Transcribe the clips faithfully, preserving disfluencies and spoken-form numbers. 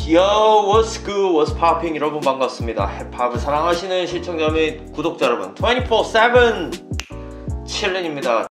Yo, what's good, what's popping? 여러분 반갑습니다. 힙합을 사랑하시는 시청자 및 구독자 여러분, twenty-four seven 칠린입니다.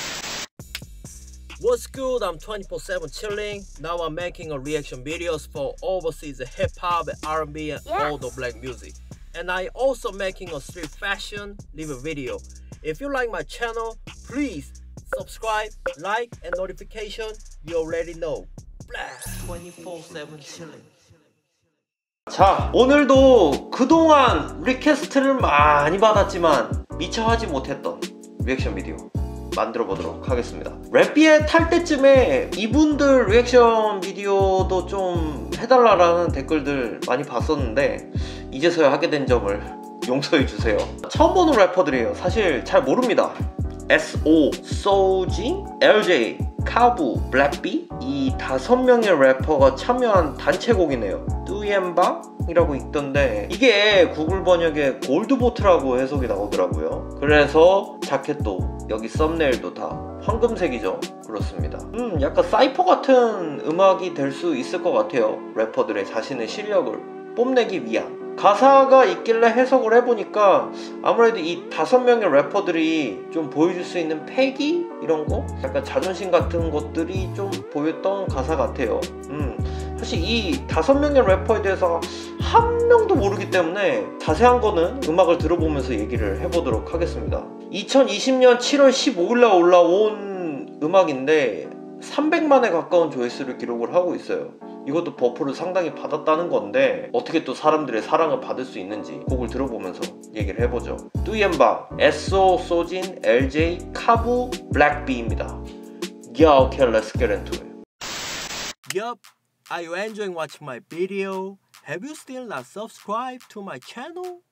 What's good? I'm twenty-four seven chilling. Now I'm making a reaction videos for overseas hip hop, R and B, and yes. all the black music. And I also making a street fashion review video. If you like my channel, please subscribe, like, and notification. You already know. twenty-four seven chilling. 자, 오늘도 그동안 리퀘스트를 많이 받았지만 미처 하지 못했던 리액션 비디오 만들어 보도록 하겠습니다. 랩비에 탈 때쯤에 이분들 리액션 비디오도 좀 해달라라는 댓글들 많이 봤었는데 이제서야 하게 된 점을 용서해 주세요. 처음 보는 래퍼들이에요. 사실 잘 모릅니다. 에스오, 소진, 엘제이, 카부, 블랙비 이 다섯 명의 래퍼가 참여한 단체곡이네요. 뚜옌방이라고 있던데 이게 구글 번역에 골드보트라고 해석이 나오더라고요. 그래서 자켓도 여기 썸네일도 다 황금색이죠. 그렇습니다. 음, 약간 사이퍼 같은 음악이 될 수 있을 것 같아요. 래퍼들의 자신의 실력을 뽐내기 위한. 가사가 있길래 해석을 해보니까 아무래도 이 다섯 명의 래퍼들이 좀 보여줄 수 있는 패기? 이런 거? 약간 자존심 같은 것들이 좀 보였던 가사 같아요. 음, 사실 이 다섯 명의 래퍼에 대해서 한 명도 모르기 때문에 자세한 거는 음악을 들어보면서 얘기를 해보도록 하겠습니다. 이천이십 년 칠월 십오일 날 올라온 음악인데 삼백만에 가까운 조회수를 기록을 하고 있어요. 이것도 버프를 상당히 받았다는 건데 어떻게 또 사람들의 사랑을 받을 수 있는지 곡을 들어보면서 얘기를 해보죠. 뚜옌방, 에스오, 소진, 엘제이, 카부, 블랙비입니다. Yeah, okay, let's get into it. Yup, are you enjoying watching my video? Have you still not subscribed to my channel?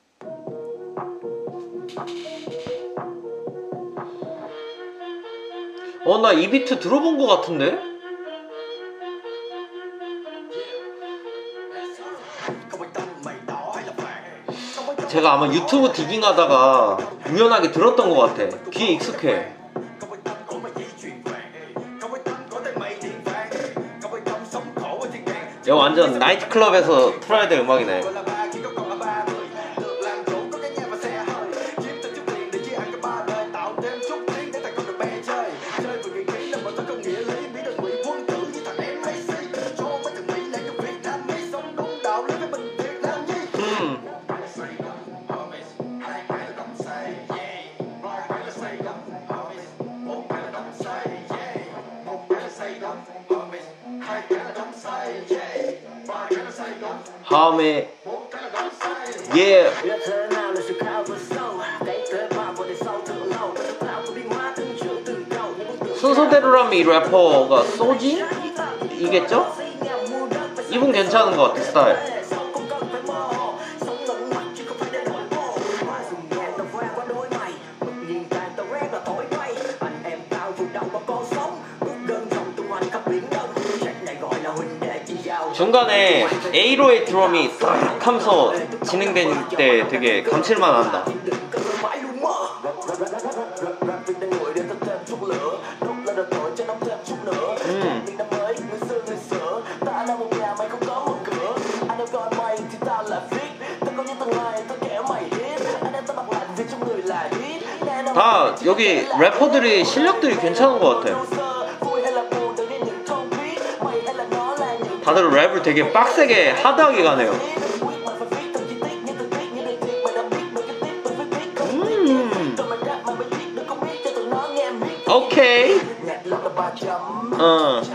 어, 나 이 비트 들어본 것 같은데? 제가 아마 유튜브 디깅하다가 우연하게 들었던 것 같아. 귀에 익숙해. 이거 완전 나이트클럽에서 틀어야 될 음악이네. 다음에 yeah. 순서대로라면 이 래퍼가 소진? 이겠죠? 이분 괜찮은 것 같아. 스타일 중간에 에이로의 드럼이 딱 하면서 진행될 때 되게 감칠만 한다. 음. 다 여기 래퍼들이 실력들이 괜찮은 것 같아. 다들 랩을 되게 빡세게 하드하게 가네요. 음. 오케이. 어.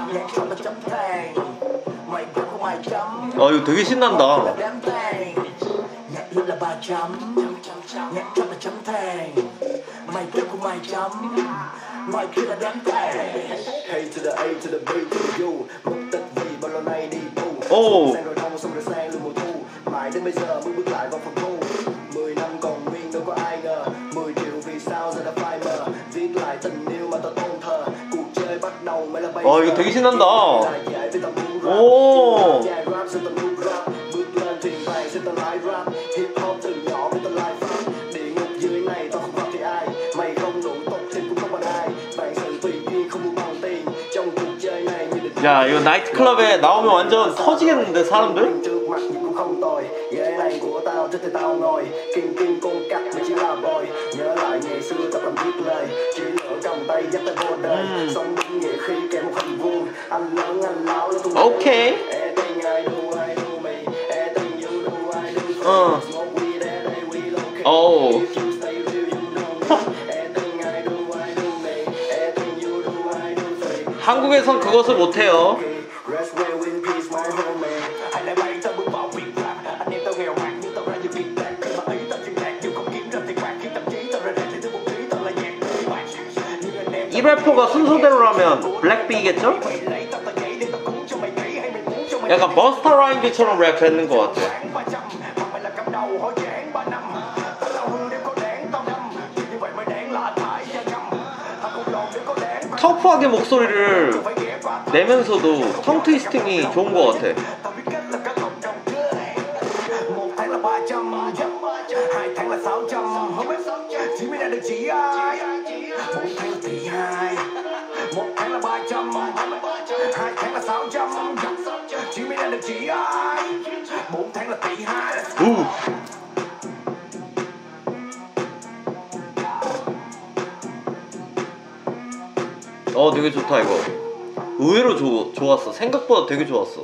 어, 이거 되게 신난다. 오. 어, 이거 되게 신난다. 오. 야, 이거 나이트클럽에 나오면 완전 터지겠는데 사람들? 음. 오케이. 어. 오. 한국에선 그것을 못해요. 이 래퍼가 순서대로라면 블랙비겠죠? 약간 버스터 라임즈처럼 랩했는 것 같아. 터프하게 목소리를 내면서도 텅 트위스팅이 좋은 것 같아. 우. 어, 되게 좋다 이거. 의외로 조, 좋았어. 생각보다 되게 좋았어.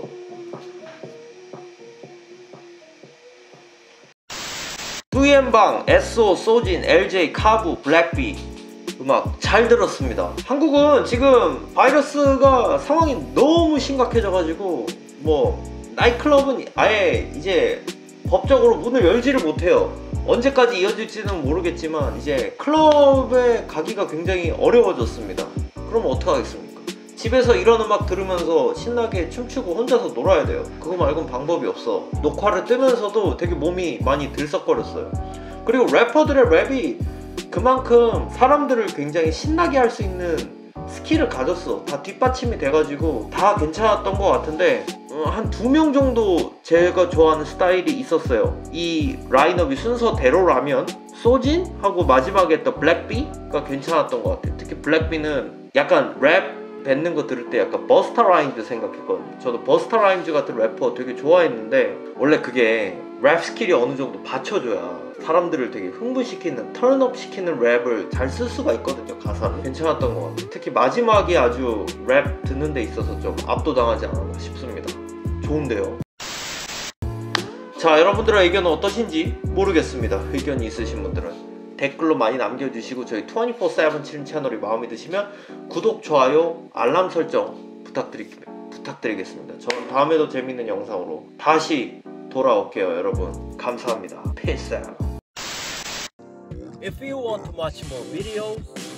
투이엠방, 에스오, 소진, 엘제이, 카부, 블랙비 음악 잘 들었습니다. 한국은 지금 바이러스가 상황이 너무 심각해져가지고 뭐 나이트클럽은 아예 이제 법적으로 문을 열지를 못해요. 언제까지 이어질지는 모르겠지만 이제 클럽에 가기가 굉장히 어려워졌습니다. 그럼 어떡하겠습니까? 집에서 이런 음악 들으면서 신나게 춤추고 혼자서 놀아야 돼요. 그거 말고는 방법이 없어. 녹화를 뜨면서도 되게 몸이 많이 들썩거렸어요. 그리고 래퍼들의 랩이 그만큼 사람들을 굉장히 신나게 할 수 있는 스킬을 가졌어. 다 뒷받침이 돼가지고 다 괜찮았던 것 같은데 한 두 명 정도 제가 좋아하는 스타일이 있었어요. 이 라인업이 순서대로라면 소진하고 마지막에 했던 블랙비가 괜찮았던 것 같아요. 특히 블랙비는 약간 랩 뱉는 거 들을 때 약간 버스터 라임즈 생각했거든요. 저도 버스터 라임즈 같은 래퍼 되게 좋아했는데 원래 그게 랩 스킬이 어느 정도 받쳐줘야 사람들을 되게 흥분시키는, 턴업 시키는 랩을 잘 쓸 수가 있거든요. 가사를. 괜찮았던 것 같아요. 특히 마지막이 아주 랩 듣는 데 있어서 좀 압도당하지 않았나 싶습니다. 좋은데요. 자, 여러분들의 의견은 어떠신지 모르겠습니다. 의견이 있으신 분들은 댓글로 많이 남겨주시고 저희 이십사 세븐 채널이 마음에 드시면 구독, 좋아요, 알람 설정 부탁드리, 부탁드리겠습니다. 저는 다음에도 재밌는 영상으로 다시 돌아올게요. 여러분 감사합니다. Peace out. If you want to watch more videos